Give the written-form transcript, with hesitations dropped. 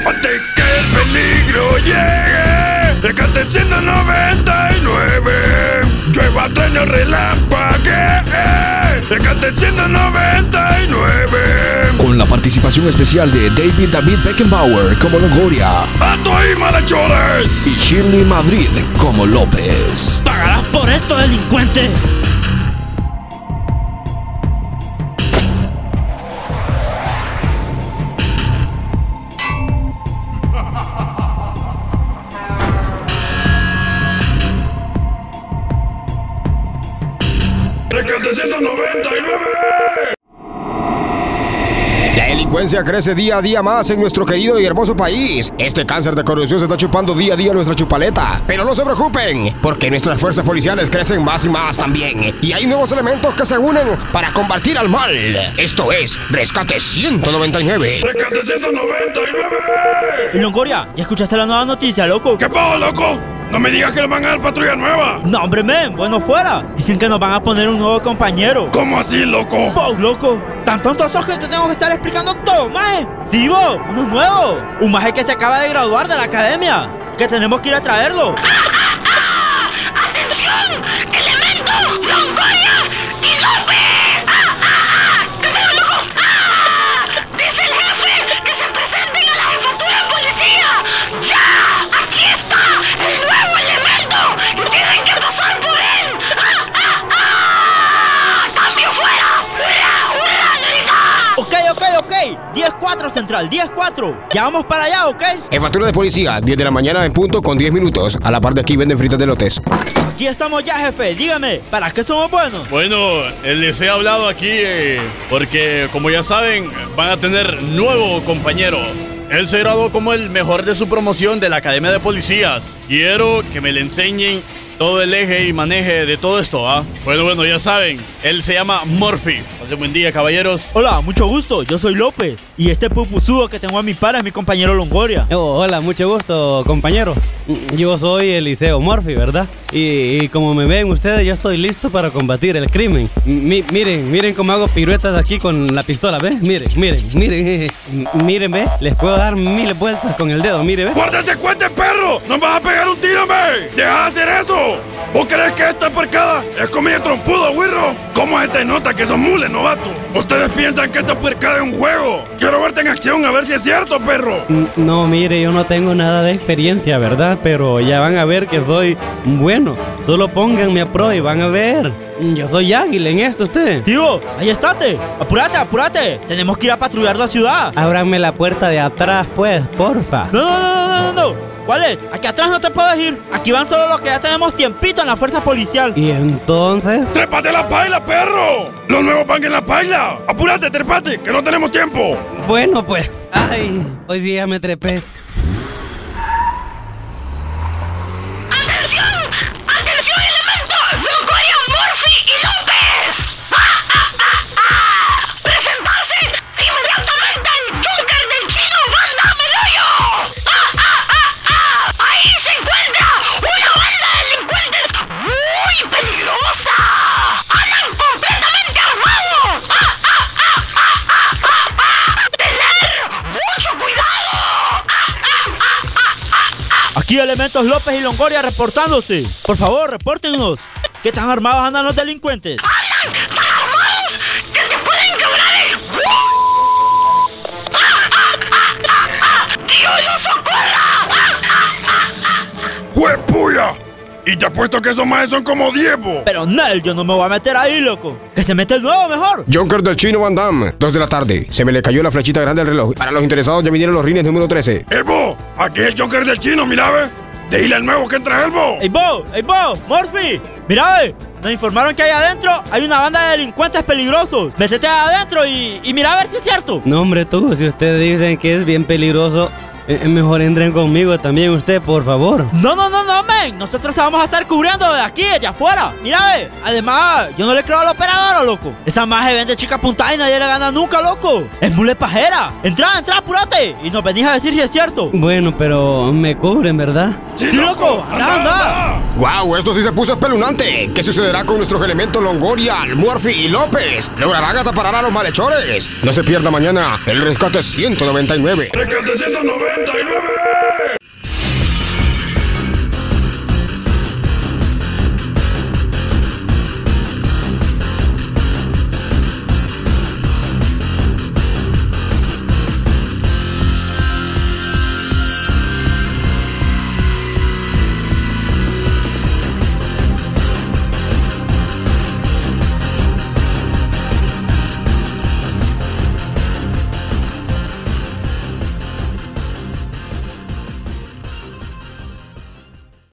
Antes que el peligro llegue, Rescate 199. Llueva, trueno, relámpague, Rescate 199. Con la participación especial de David Beckenbauer como Longoria. ¡Alto ahí, malhechores! Y Shirley Madrid como López. ¡Pagarás por esto, delincuente! ¡Rescate 199! La delincuencia crece día a día más en nuestro querido y hermoso país. Este cáncer de corrupción se está chupando día a día nuestra chupaleta. Pero no se preocupen, porque nuestras fuerzas policiales crecen más y más también. Y hay nuevos elementos que se unen para combatir al mal. Esto es Rescate 199. ¡Rescate 199! Y Longoria, ¿ya escuchaste la nueva noticia, loco? ¿Qué pasó, loco? No me digas que le van a dar patrulla nueva. No, hombre, men, bueno fuera. Dicen que nos van a poner un nuevo compañero. ¿Cómo así, loco? ¡Wow, loco! Tan tontos sos que te tengo que estar explicando todo, maje. Sí, vos, uno nuevo. Un maje que se acaba de graduar de la academia. Que tenemos que ir a traerlo. ¡Atención! ¡Elemento! ¡Longoria! ¡Y López! ¡Te veo, loco! ¡Dice el jefe que se presenten a la jefatura de policía! ¡Ya! ¡Aquí está! ¡El nuevo elemento! ¡Y tienen que pasar por él! ¡Cambio fuera! ¡Hurra! ¡Hurra, Lorita! Ok. 10-4, Central, 10-4. Ya vamos para allá, ¿ok? Jefatura de policía, 10 de la mañana en punto con 10 minutos. A la par de aquí venden fritas de elotes. Aquí estamos ya, jefe. Dígame, ¿para qué somos buenos? Bueno, les he hablado aquí porque, como ya saben, van a tener nuevo compañero. Él se graduó como el mejor de su promoción de la Academia de Policías. Quiero que me le enseñen todo el eje y maneje de todo esto, ¿ah? Bueno, ya saben, él se llama Murphy. Pasen buen día, caballeros. Hola, mucho gusto. Yo soy López. Y este pupuzudo que tengo a mi par es mi compañero Longoria. Hola, mucho gusto, compañero. Yo soy Eliseo Murphy, ¿verdad? Y como me ven ustedes, yo estoy listo para combatir el crimen. Miren cómo hago piruetas aquí con la pistola, ¿ves? Miren, ¿ves? Les puedo dar 1000 vueltas con el dedo, mire, ¿ves? ¡Guárdese cuenta, perro! ¡No vas a pegar un tiro, me! ¡Deja de hacer eso! ¿Vos crees que esta puercada es comida trompudo, güirro? ¿Cómo se te nota que son mules, novato? ¿Ustedes piensan que esta puercada es un juego? Quiero verte en acción a ver si es cierto, perro. No, mire, yo no tengo nada de experiencia, ¿verdad? Pero ya van a ver que soy bueno. Solo pónganme a prueba y van a ver. Yo soy águila en esto, usted. Tío, ahí estate. Apúrate. Tenemos que ir a patrullar la ciudad. Ábranme la puerta de atrás, pues, porfa. No. ¿Cuál es? Aquí atrás no te puedes ir. Aquí van solo los que ya tenemos tiempito en la fuerza policial. ¿Y entonces? ¡Trépate la paila, perro! ¡Los nuevos van en la paila! ¡Apúrate, trépate, que no tenemos tiempo! Bueno, pues. Ay, hoy sí ya me trepé. ¡Atención! ¡Atención, elemento! ¡Longoria, Murphy y López! ¡Presentarse inmediatamente al Joker del Chino Banda Meloyo! ¡Ahí se encuentra una banda de delincuentes muy peligrosa! ¡Andan completamente armados! ¡Tener mucho cuidado! Aquí Elementos López y Longoria reportándose. Por favor, repórtenos. ¿Qué tan armados andan los delincuentes? ¡Andan tan armados que te pueden quebrar el ¡Dios los socorra! ¡Juepuya! Y te apuesto que esos maes son como 10, bo. Pero Nel, yo no me voy a meter ahí, loco. Que se mete el nuevo mejor. Joker del Chino Van Damme, 2 de la tarde. Se me le cayó la flechita grande del reloj. Para los interesados ya vinieron los rines número 13. Bo, aquí es el Joker del Chino, mira, ve. Dile al nuevo que entra el bo. ¡Ey, Bo! ¡Murphy! Mira, ve. Nos informaron que ahí adentro hay una banda de delincuentes peligrosos. Métete adentro y mira a ver si es cierto. No, hombre, tú, si ustedes dicen que es bien peligroso, mejor entren conmigo también usted, por favor. No, men. Nosotros te vamos a estar cubriendo de aquí, de afuera. Mira, ve. Además, yo no le creo al operador, loco. Esa maje vende chica puntada y nadie le gana nunca, loco. Es mule pajera. Entra, apúrate. Y nos venís a decir si es cierto. Bueno, pero me cubren, ¿verdad? Sí, loco. Anda. ¡Guau! Esto sí se puso espeluznante. ¿Qué sucederá con nuestros elementos Longoria, Murphy y López? ¿Lograrán atrapar a los malhechores? No se pierda mañana el Rescate 199. ¡Rescate 199! 99.